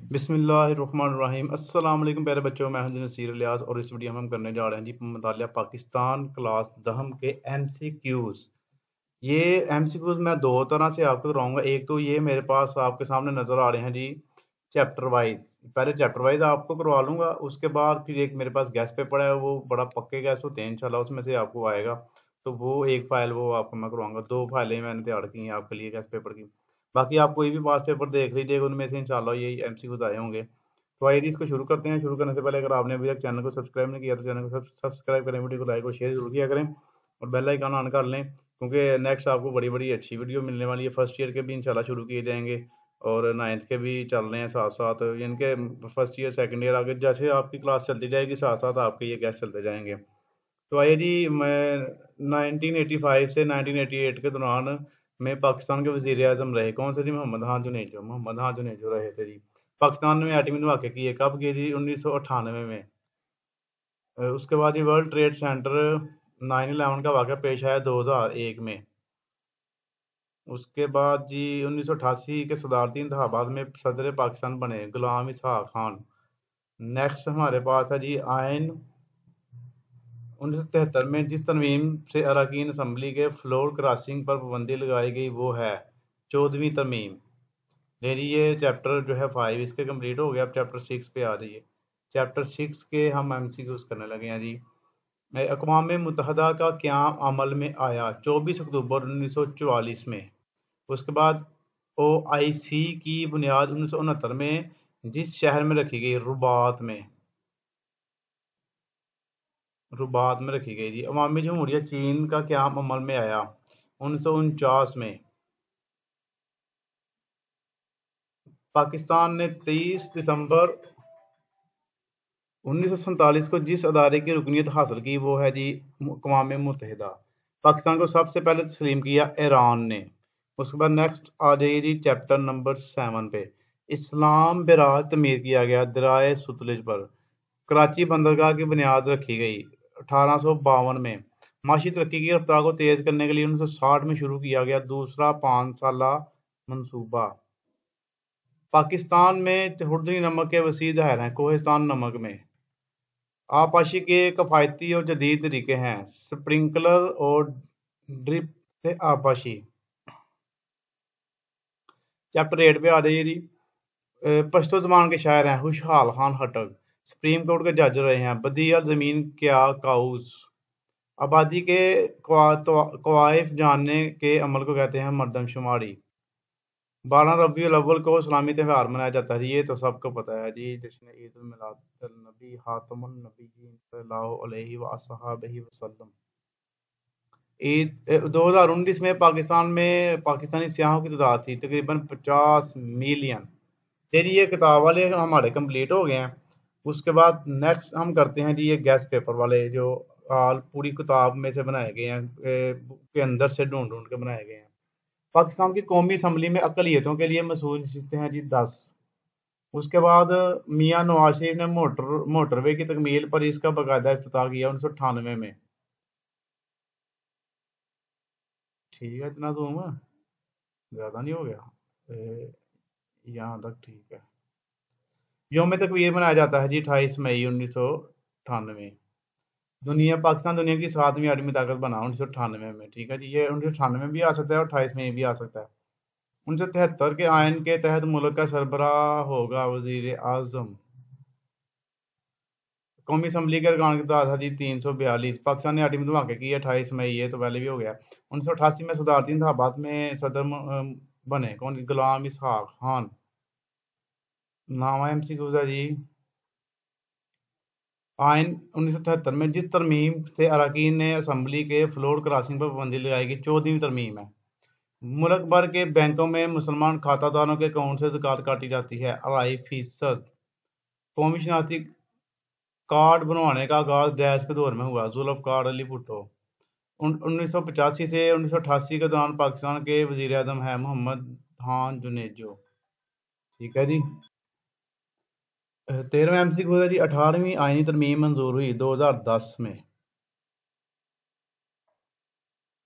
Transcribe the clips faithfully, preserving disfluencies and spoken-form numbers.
बिस्मिल्लाहिर्रहमानिर्रहीम। अस्सलाम वालेकुम प्यारे बच्चों, मैं हूं नसीर इलियास और इस वीडियो में हम करने जा रहे हैं जी मुतालिया पाकिस्तान क्लास दहम के एमसीक्यूज। ये एमसीक्यूज मैं दो तरह से आपको कराऊंगा। एक तो ये मेरे पास आपके सामने नजर आ रहे हैं जी चैप्टर वाइज। पहले चैप्टर वाइज आपको करवा लूंगा, उसके बाद फिर एक मेरे पास गैस पेपर है, वो बड़ा पक्के गैस होते हैं इंशाल्लाह, उसमें से आपको आएगा। तो वो एक फाइल वो आपको मैं करवाऊंगा। दो फाइलें मैंने तैयार की हैं आपके लिए गैस पेपर की। बाकी आप कोई भी पास पेपर देख लीजिएगा, उनमें से इंशाल्लाह यही एमसीक्यूज आए होंगे। तो आइए जी इसको शुरू करते हैं। शुरू करने से पहले अगर आपने अभी तक चैनल को सब्सक्राइब नहीं किया तो चैनल को सब्सक्राइब करें, वीडियो को लाइक और शेयर जरूर किया करें और बेल आइकन ऑन कर लें, क्योंकि नेक्स्ट आपको बड़ी बड़ी अच्छी वीडियो मिलने वाली है। फर्स्ट ईयर के भी इंशाल्लाह शुरू किए जाएंगे और नाइन्थ के भी चल रहे हैं साथ साथ, यानी कि फर्स्ट ईयर सेकंड ईयर आगे जैसे आपकी क्लास चलती जाएगी साथ साथ आपके ये गैस चलते जाएंगे। तो आइए जी, मैं नाइनटीन एटी फाइव से नाइनटीन एटी एट के दौरान में पाकिस्तान के वजीर आजम रहे कौन से जी? मोहम्मद खान जुनेजो। मोहम्मद खान जुनेजो रहे थे जी। पाकिस्तान में एटमी धमाके किए कब किए जी? उन्नीस सौ अट्ठानवे में। अ, उसके बाद ये World Trade Center nine eleven का वाक़या पेश आया दो हज़ार एक में। उसके बाद जी उन्नीस सौ अठासी के सदारती इंतखाबात में सदर पाकिस्तान बने गुलाम इसहाक खान। नेक्स्ट हमारे पास है जी आयन उन्नीस सौ तिहत्तर में जिस तरमीम से अरकान असम्बली के फ्लोर क्रॉसिंग पर पाबंदी लगाई गई वो है चौदहवीं तरमीम। लेकिन ये चैप्टर जो है फाइव इसके कंप्लीट हो गया, अब चैप्टर सिक्स पे आ रही है। चैप्टर सिक्स के हम एमसीक्यूज करने लगे हैं जी। अक़वाम मुत्तहदा का क़याम अमल में आया चौबीस अक्टूबर उन्नीस सौ चौवालीस में। उसके बाद ओ आई सी की बुनियाद उन्नीस सौ उनहत्तर में जिस शहर में रखी गई रुबात में रुबात में रखी गई थी। अवामी जमहूरियत चीन का क़याम अमल में आया उन्नीस सौ उनचास में। पाकिस्तान ने तेईस दिसंबर उन्नीस सौ सैंतालीस को जिस अदारे की रुकनीत हासिल की वो है जी अक़वाम मुत्तहिदा। पाकिस्तान को सबसे पहले तस्लीम किया ईरान ने। उसके बाद नेक्स्ट आ जाइए जी चैप्टर नंबर सेवन पे। इस्लाम बराज तमीर किया गया दरियाए सतलुज पर। कराची बंदरगाह की बुनियाद रखी गई अठारह सौ बावन में। माशी तरक्की की रफ्तार को तेज करने के लिए उन्नीस सौ साठ में शुरू किया गया दूसरा पाँच साला मंसूबा। पाकिस्तान में हुर्दनी नमक के वसी ज़खायर हैं कोहिस्तान नमक में। आबपाशी के कफ़ायती और जदीद तरीके हैं स्प्रिंकलर और ड्रिप से आबपाशी। चैप्टर एट पे आ जाइए जी। पश्तो ज़बान के शायर हैं खुशहाल खान खट्टक। सुप्रीम कोर्ट के जज रहे हैं बदिया ज़मीन क्या काउस। आबादी के कवाइफ जानने के अमल को कहते हैं मरदमशुमारी। बारह रबीउल अव्वल को इस्लामी त्यौहार मनाया जाता है, ये तो सबको पता है जी, जश्न ईद उल मिलाद नबी खातमुन नबिय्यीन सल्लल्लाहु अलैहि वसहबिहि वसल्लम। ईद दो हज़ार उन्नीस में पाकिस्तान में पाकिस्तानी सियाहों की तादाद थी तकरीबन पचास मिलियन। फिर ये किताब वाले हमारे कंप्लीट हो गए हैं। उसके बाद नेक्स्ट हम करते हैं जी ये गैस पेपर वाले जो आल पूरी किताब में से बनाए गए हैं, बुक के अंदर से ढूंढ ढूंढ के बनाए गए हैं। पाकिस्तान की कौमी असम्बली में अकलियतों के लिए मसूल नशिस्तें हैं जी दस। उसके बाद मियाँ नवाज शरीफ ने मोटर मोटरवे की तकमील पर इसका बाकायदा इफ्तिताह किया उन्नीस सौ अट्ठानवे में। ठीक है, इतना जूम है, ज़्यादा नहीं हो गया? यहाँ तक ठीक है। यौम तकबीर मनाया जाता है जी अट्ठाईस मई उन्नीस सौ अट्ठानवे। दुनिया पाकिस्तान दुनिया की सातवीं आठवीं ताकत बना उन्नीस सौ अट्ठानवे में। ठीक है जी, ये उन्नीस सौ अट्ठानवे में भी आ सकता है और अट्ठाईस में भी आ सकता है। उन्नीस सौ तिहत्तर के आयन के तहत मुल्क का सरबराह होगा वजीर आजम। कौमी असम्बली के अरकान की तादाद जी तीन सौ बयालीस। पाकिस्तान ने आठवीं धमाके की अट्ठाईस मई, ये तो पहले भी हो गया। उन्नीस सौ अठासी में सदारती इंतखाबात में सदर बने कौन? गुलाम इसहाक खान। नामा एम सी है जी। आयन उन्नीस सौ तिहत्तर में जिस तरमीम से अरकान ने असम्बली के फ्लोर क्रॉसिंग पर पाबंदी लगाई गई चौदहवीं तरमीम है। मुल्क भर के बैंकों में मुसलमान खातादारों के अकाउंट से ज़कात काटी जाती है अढ़ाई फीसद। कौमी शनाख्ती कार्ड बनवाने का आगाज डैश के दौर में हुआ जुल्फ़िकार अली भुट्टो। उन्नीस सौ पचासी से उन्नीस सौ अठासी के दौरान पाकिस्तान के वजीर आजम है मोहम्मद खान जुनेजो। ठीक है जी। तेरहवें एम सी क्यू है जी। अठारहवीं आईनी तरमीम मंजूर हुई दो हज़ार दस में।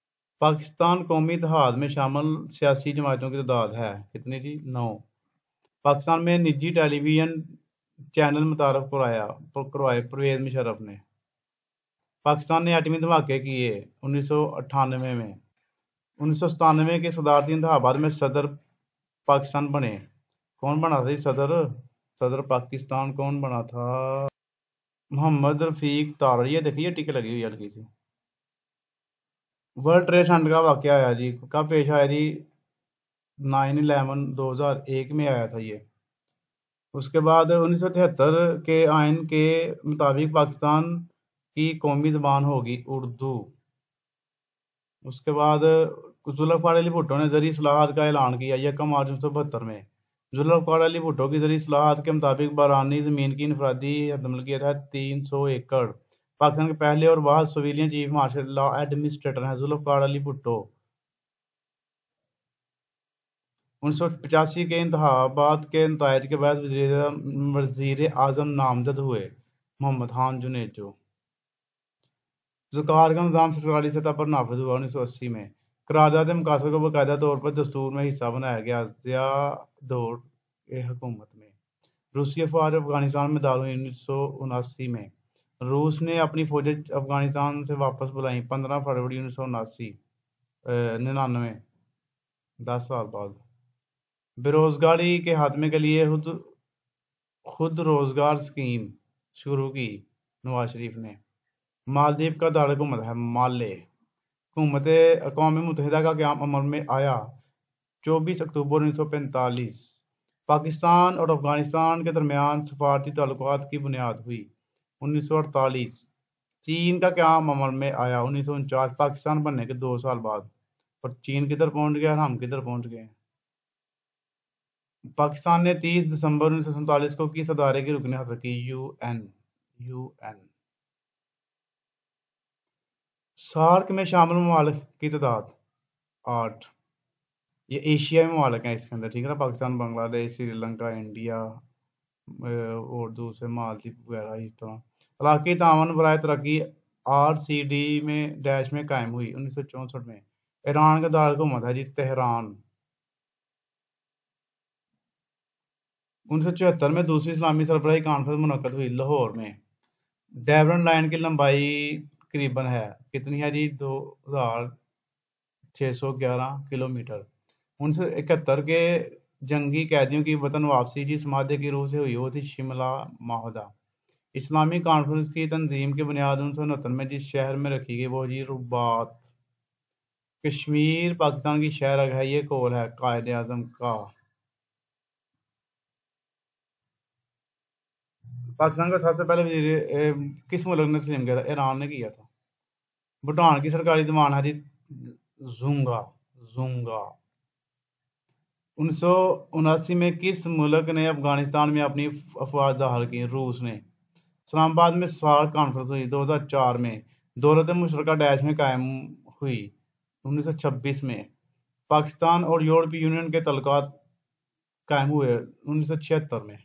पाकिस्तान कौमी इत्तेहाद में शामिल सियासी जमातों की तादाद है कितनी जी? नौ। पाकिस्तान में निजी टेलीविजन चैनल मुतारफ कराया करवाए परवेज मुशर्रफ ने। पाकिस्तान ने एटमी धमाके किए उन्नीस सौ अट्ठानवे में। उन्नीस सौ सतानवे के सदारती इंतखाबात में सदर पाकिस्तान बने। कौन बना था जी सदर सदर पाकिस्तान कौन बना था? मोहम्मद रफीक तार। ये देखिए टिक लगी हुई है हल्की सी। वर्ल्ड ट्रेड सेंटर का वाकया आया जी, कब पेश आया जी? नाइन इलेवन दो हजार एक में आया था ये। उसके बाद उन्नीस सौ तिहत्तर के आइन के मुताबिक पाकिस्तान की कौमी ज़बान होगी उर्दू। उसके बाद जुल्फ़िकार अली भुट्टो ने ज़री इस्लाहात का ऐलान किया यकम मार्च उन्नीस सौ बहत्तर में। जुल्फ़िकार अली भुट्टो की ज़री इस्लाहात के मुताबिक बारानी ज़मीन की इनफरादी हदमलकियत है तीन सौ एकड़। पाकिस्तान के पहले और वाहद civilian chief martial law administrator हैं जुल्फ़िकार अली भुट्टो। उन्नीस सौ पचासी के इंतखाबात के नतायज के बाद वज़ीर आज़म नामजद हुए मोहम्मद खान जुनेजो। ज़कात का निज़ाम सरकारी सतह पर नाफिज हुआ उन्नीस सौ अस्सी में। करारदाद मकासद को बाकायदा तौर पर दस्तूर में हिस्सा बनाया गया ज़िया दौर के हुकूमत में। रूसी अफवाज अफगानिस्तान में दाखिल हुई उन्नीस सौ उनासी में। रूस ने अपनी फौजें अफगानिस्तान से वापस बुलाई पंद्रह फरवरी उन्नीस सौ उनासी निन्यानवे दस साल बाद। बेरोजगारी के खात्मे के लिए खुद खुद रोजगार स्कीम शुरू की नवाज शरीफ ने। मालदीव का दारकूमत है माले। हुकूमत अक़वाम मुत्तहिदा का क़याम अमल में आया चौबीस अक्टूबर उन्नीस सौ पैंतालीस। पाकिस्तान और अफगानिस्तान के दरमियान सफारती ताल्लुकात की बुनियाद हुई उन्नीस सौ अड़तालीस। चीन का क़याम अमल में आया उन्नीस सौ उनचास पाकिस्तान बनने के दो साल बाद। और चीन किधर पहुंच गया और हम किधर पहुंच गए। पाकिस्तान ने तीस दिसंबर उन्नीस सौ सैंतालीस को किस अदारे की रुकनी हासिल की? यूएन यूएन सार्क में शामिल ममालिक की तादाद आठ। ये एशिया में ममालिक हैं इसके अंदर, ठीक है ना। पाकिस्तान, बांग्लादेश, श्रीलंका, इंडिया और दूसरे मालदीव वगैरह इस तरह। इलाक़ाई ताउन बराए तरक्की आर सी डी में डैश में कायम हुई उन्नीस सौ चौंसठ में। ईरान का दारकूमत है जी तेहरान। उन्नीस सौ चौहत्तर में दूसरी इस्लामी सरबराही कॉन्फ्रेंस मुनक्कद हुई लाहौर में। डेवरन लाइन की लंबाई करीबन है कितनी है जी? दो हजार छः सौ ग्यारह किलोमीटर। उन्नीस सौ इकहत्तर के जंगी कैदियों की वतन वापसी जिस मादे की रूह से हुई वो थी शिमला माहदा। इस्लामी कॉन्फ्रेंस की तंजीम की बुनियाद उन्नीस सौ उनहत्तर में जिस शहर में रखी गई वो जी रुबात। कश्मीर पाकिस्तान की शहर है, ये कौल है कायद आजम का। पाकिस्तान का सबसे पहले वजीर किस मुल्क ने तस्लीम किया था? ईरान ने किया था। भूटान की सरकारी ज़बान है जी ज़ूंगा ज़ूंगा। उन्नीस सौ उनासी में किस मुल्क ने अफगानिस्तान में अपनी अफवाज दाखिल की? रूस ने। इस्लामाबाद में सार्क कॉन्फ्रेंस हुई दो हजार चार में। दौलत मुशतरका डैश में कायम हुई उन्नीस सौ छब्बीस में। पाकिस्तान और यूरोपीय यूनियन के तल्लुकात कायम हुए उन्नीस सौ छिहत्तर में।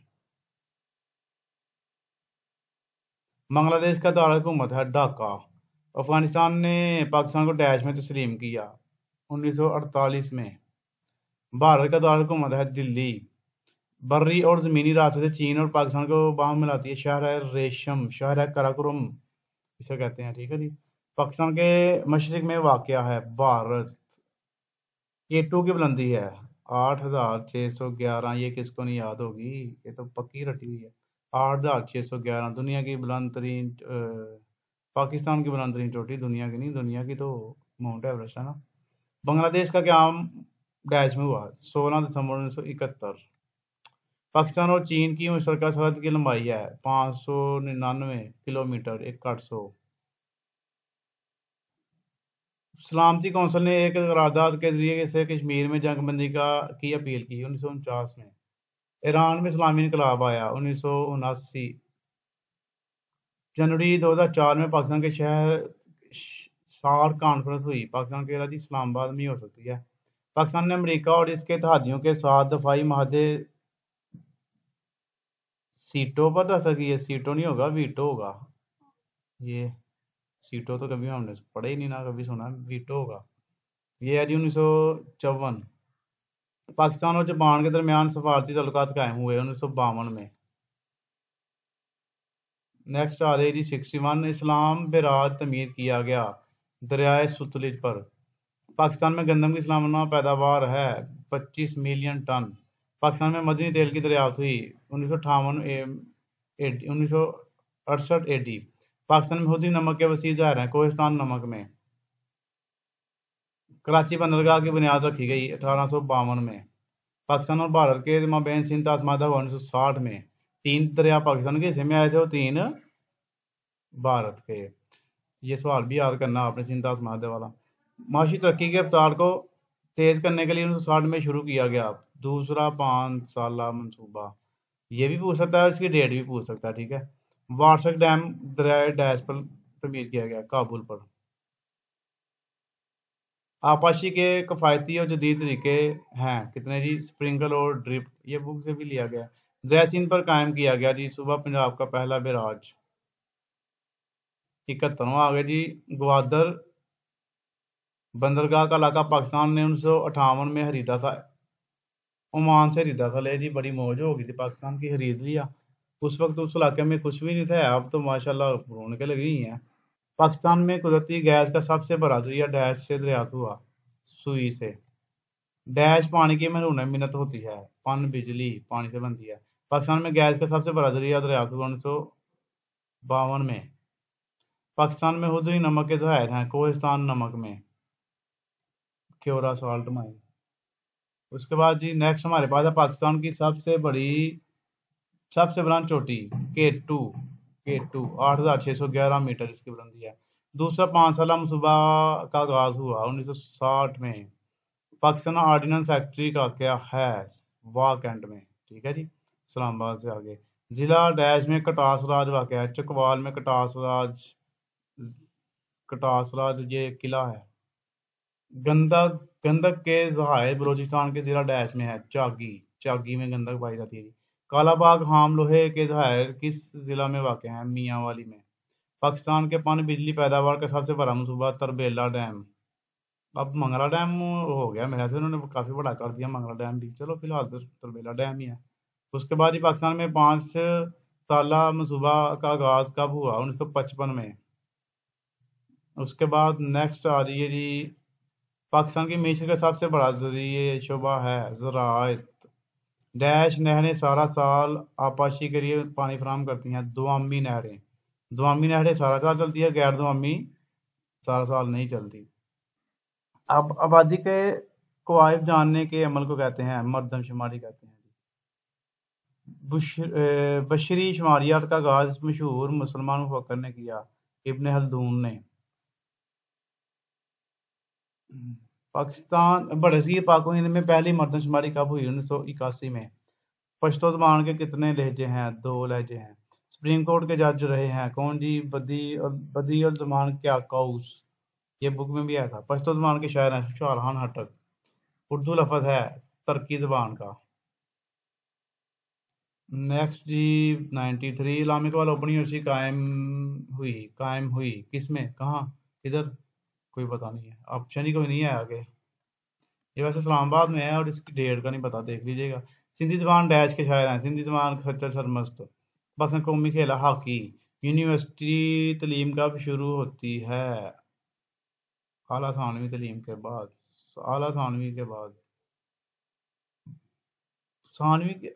बांग्लादेश का दारकूमत है ढाका। अफगानिस्तान ने पाकिस्तान को डैश में तस्लीम किया उन्नीस सौ अड़तालीस में। भारत का दारकूमत है दिल्ली। बर्री और ज़मीनी रास्ते से चीन और पाकिस्तान को बाहम मिलाती है शहर है रेशम, शहर है कराकोरम इसे कहते हैं, ठीक है जी। पाकिस्तान के मशरिक में वाक़या है भारत। केटू की बुलंदी है आठ हजार छः सौ ग्यारह। ये किसको नहीं याद होगी, ये तो पक्की रटी हुई है। आठ हजार छः सौ ग्यारह दुनिया की बुलंद तरीन पाकिस्तान की बुलंद तरीन चोटी, दुनिया की नहीं, दुनिया की तो माउंट एवरेस्ट है ना। बांग्लादेश का क़याम डैश में हुआ सोलह दिसंबर उन्नीस सौ इकहत्तर। पाकिस्तान और चीन की मुश्तरका सरहद की लंबाई है पाँच सौ निन्यानवे किलोमीटर एक आठ सौ। सलामती कौंसिल ने एक करारदाद के जरिए से कश्मीर में जंगबंदी का की अपील की उन्नीस सौ उनचास में। ईरान में इस्लामी इनकलाब आया उन्नीस सौ उनासी। जनवरी दो हजार चार में पाकिस्तान के शहर सार्क कॉन्फ्रेंस हुई। पाकिस्तान के राज्य इस्लामाबाद में ही हो सकती है। पाकिस्तान ने अमेरिका और इसके इत्तेहादियों के साथ दफाई माहदे सीटों पर दस्तखत किए। सीटों नहीं होगा, वीटो होगा। ये सीटों तो कभी हमने पढ़े ही नहीं ना कभी सुना, वीटो होगा। ये है जी उन्नीस सौ चौवन। पाकिस्तान और जापान के दरमियान सफारती ताल्लुकात कायम हुए उन्नीस सौ बावन में। नेक्स्ट आ रही जी सिक्सटी वन, इस्लाम बेराज तमीर किया गया दरियाए सुतलिज पर। पाकिस्तान में गंदम की सालाना पैदावार है पच्चीस मिलियन टन। पाकिस्तान में मदनी तेल की दरियाफ्त हुई उन्नीस सौ अठावन उन्नीस सौ अड़सठ एडी। पाकिस्तान में हुदी नमक के वसी ज़ाहिर हैं कोहिस्तान नमक में। कराची बंदरगाह की बुनियाद रखी गई अठारह सौ बावन में। पाकिस्तान और भारत के माबैन सिंध तासमादा हुआ उन्नीस सौ साठ में। तीन दरिया पाकिस्तान के हिस्से में आए थे और तीन भारत के। ये सवाल भी याद करना आपने सिंध तासमादा वाला। माशी तरक्की की रफ्तार को तेज करने के लिए उन्नीस सौ साठ में शुरू किया गया दूसरा पाँच साल मंसूबा। ये भी पूछ सकता है, इसकी डेट भी पूछ सकता है, ठीक है। वार्षिक डैम दरियाए डैश पर तमीर किया गया काबुल पर। आपाशी के कफायती और जदीद तरीके हैं कितने जी? स्प्रिंकल और ड्रिप, ये बुक से भी लिया गया। दरिया सिंध पर कायम किया गया जी सूबा पंजाब का पहला बैराज। इकहत्तरवां आ गया जी ग्वादर बंदरगाह का इलाका पाकिस्तान ने उन्नीस सौ अठावन में खरीदा था, ओमान से खरीदा था। ले जी बड़ी मौज हो गई थी, पाकिस्तान की खरीद लिया। उस वक्त उस इलाके में कुछ भी नहीं था, अब तो माशाल्लाह रौनकें लगी हुई हैं। पाकिस्तान में कुदरती गैस का सबसे बड़ा जरिया डैश से दरियाफ्त हुआ सुई से। डैश पानी की महरूम मिन्नत होती है, पन बिजली पानी से बनती है। पाकिस्तान में गैस का सबसे बड़ा जरिया दरियाफ्त हुआ उन्नीस सौ बावन में। पाकिस्तान में हुदुई नमक के ज़खायर हैं कोहिस्तान नमक में, क्योरा साल्ट माइन। उसके बाद जी नेक्स्ट हमारे पास है पाकिस्तान की सबसे बड़ी सबसे बुलंद चोटी के टू के टू आठ हजार छः सौ ग्यारह मीटर इसकी बुलंदी है। दूसरा पाँच साल मंसूबा का आगाज हुआ उन्नीस सौ साठ में। पाकिस्तान ऑर्डिनेंस फैक्ट्री का क्या है वाह कैंट में, ठीक है जी। इस्लामाबाद से आगे जिला डैश में कटास राज वाक़या है, चकवाल में कटास राज कटास राज ये किला है। गंदक गंदक के ज़खायर बलोचिस्तान के जिला डैश में है चागी, चागी में गंदक पाई जाती है। कालाबाग हाम लोहे के ज़खायर किस जिला में वाक़ हैं? मियांवाली में। पाकिस्तान के पन बिजली पैदावार का सबसे बड़ा मंसूबा तरबेला डैम। अब मंगला डैम हो गया मेरे से, उन्होंने काफ़ी बड़ा कर दिया मंगला डैम भी, चलो फिलहाल तो तरबेला डैम ही है। उसके बाद ही पाकिस्तान में पाँच साला मंसूबा का आगाज़ कब हुआ? उन्नीस सौ पचपन में। उसके बाद नेक्स्ट आ रही है जी पाकिस्तान की मीशत का सबसे बड़ा जरिए शोबा है ज़राअत। डैश नहरें सारा साल आपाशी के लिए पानी फराहम करती हैं दुआमी नहरें। दुआमी नहरें सारा साल चलती है, गैर दुआमी सारा साल नहीं चलती। अब आबादी के कवायद जानने के अमल को कहते हैं मरदमशुमारी कहते हैं। बुश- अ, बशरी शुमारियात का आगाज मशहूर मुसलमान मुफक्कर ने किया इब्न हल्दून ने। पाकिस्तान बरसगीर पाक हिंद में पहली मरदमशुमारी कब हुई? उन्नीस सौ इक्यासी में। पश्तो ज़बान के कितने लहजे हैं? दो लहजे हैं। सुप्रीम कोर्ट के जज रहे हैं कौन जी? बदी बदी अल ज़मान क्या कौस, ये बुक में भी आया था। पश्तो ज़बान के शायर हैं शाहरहान हटक। उर्दू लफ्ज़ है तुर्की ज़बान का। नेक्स्ट जी नाइन्टी थ्री इस्लामिक वाल ओपन यूनिवर्सिटी कायम हुई कायम हुई किस में, कहाँ, किधर? कोई पता नहीं है, ऑप्शन ही कोई नहीं है आगे। ये वैसे इस्लामाबाद में है और इसकी डेट का नहीं पता, देख लीजिएगा। सिंधी जबान डैश के शायर हैं सिंधी जबान खच्चर सरमस्त। पाकिस्तान कौमी खेल है हॉकी। यूनिवर्सिटी तलीम कब शुरू होती है? आला थानवी तलीम के बाद, आला थानवी के बाद, थानवी के,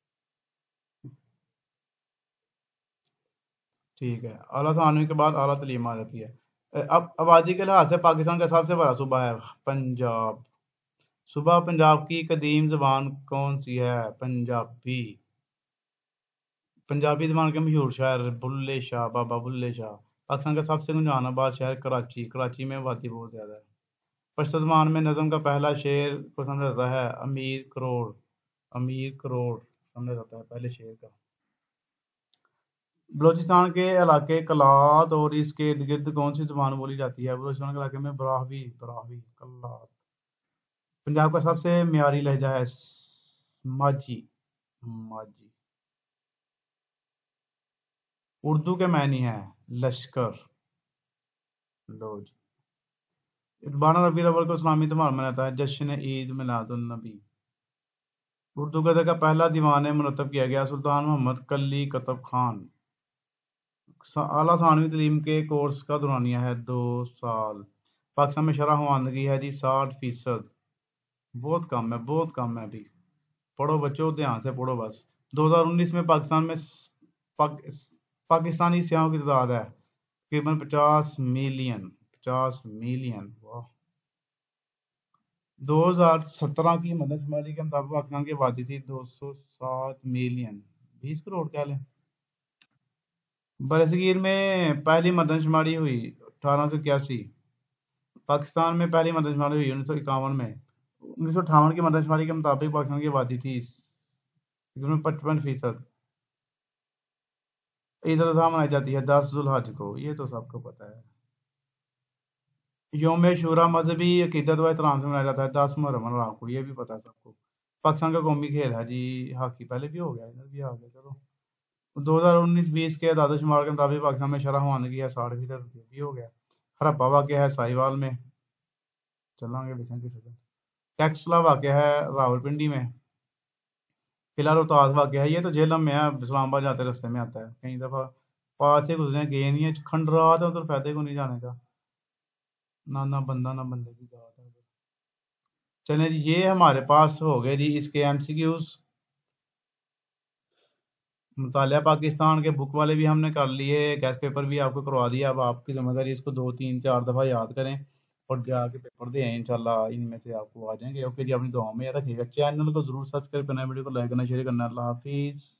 ठीक है, आला थानवी के बाद आला तलीम आ जाती है। अब आबादी के लिहाज से पाकिस्तान का सबसे बड़ा सूबा है पंजाब। सूबा पंजाब की कदीम ज़बान कौन सी है? पंजाबी। पंजाबी ज़बान के मशहूर शायर बुल्ले शाह, बाबा बुल्ले शाह। पाकिस्तान का सबसे गुंजानाबाद शहर कराची। कराची में आबादी बहुत ज़्यादा है। पश्तो ज़बान में नज़म का पहला शेर को समझा जाता है अमीर करोड़। अमीर करोड़ समझा जाता है पहले शेर का। बलोचिस्तान के इलाके कलात और इसके इर्द गिर्द कौन सी ज़बान बोली जाती है? बलोचिस्तान के इलाके में ब्राहवी ब्राहवी कलात। पंजाब का सबसे मियारी लहजा है माझी माझी। उर्दू के मायने हैं लश्कर। लो जी बारह रबी अव्वल को इस्लामी त्योहार मनाता है जश्न ईद मिलादुन नबी। اردو گزل کا پہلا دیوان مرتب کیا گیا سلطان محمد کلی کتب خان۔ اعلیٰ ثانوی تعلیم کے کورس کا دورانیہ ہے دو سال۔ پاکستان میں شرح خواندگی ہے جی ساٹھ فیصد، بہت کم ہے، بہت کم ہے ابھی۔ پڑھو بچوں، دھیان سے پڑھو بس۔ دو ہزار انیس میں پاکستان میں پاک پاکستانی سیاحوں کی تعداد ہے تقریباً پچاس ملین پچاس ملین واہ۔ دو ہزار سترہ کی مردم شماری کے مطابق پاکستان کی آبادی تھی دو سو سات ملین، بیس کروڑ کیا لیں۔ برصغیر میں پہلی مردم شماری ہوئی اٹھارہ سو اکیاسی۔ پاکستان میں پہلی مردم شماری ہوئی انیس سو اکاون میں۔ انیس سو اٹھاون کی مردم شماری کے مطابق پاکستان کی آبادی تھی تقریباً پچپن فیصد۔ عید الاضحیٰ منائی جاتی ہے دس ذوالحج کو، یہ تو سب کو پتہ ہے۔ یوم عاشوراء مذہبی عقیدت و احترام سے منایا جاتا ہے دس محرم الراہ کو، یہ بھی پتہ ہے سب کو۔ پاکستان کا قومی کھیل ہے جی ہاکی، پہلے بھی ہو گیا، ادھر بھی آ گیا۔ چلو دو ہزار انیس بیس کے اعداد و شمار کے مطابق پاکستان میں شرح خواندگی ہے ساٹھ فیصد، بھی ہو گیا۔ ہرپا واقع ہے ساہیوال میں، چلیں گے بچوں کی سکن۔ ٹیکسلا واقع ہے راول پنڈی میں۔ قلعہ روہتاس واقع ہے، یہ تو جہلم میں ہے، اسلام آباد جاتے رستے میں آتا ہے، کئی دفعہ پاس سے گزرے گئے نہیں ہے، کھنڈرات ہے ادھر، فائدے کو نہیں جانے کا، نہ نہ بندہ نہ بندے کی ذات ہے۔ چلیں جی، یہ ہمارے پاس ہو گئے جی اس کے ایم سی کیوز۔ مطالعہ پاکستان کے بک والے بھی ہم نے کر لیے، گیس پیپر بھی آپ کو کروا دیا، اب آپ کی ذمہ داری اس کو دو تین چار دفعہ یاد کریں اور جا کے پیپر دیں، انشاءاللہ ان میں سے آپ کو آ جائیں گے۔ اوکے جی، اپنی دعاؤں میں یاد رکھیے گا، چینل کو ضرور سبسکرائب کرنا ہے، ویڈیو کو لائک کرنا، شیئر کرنا۔ اللہ حافظ۔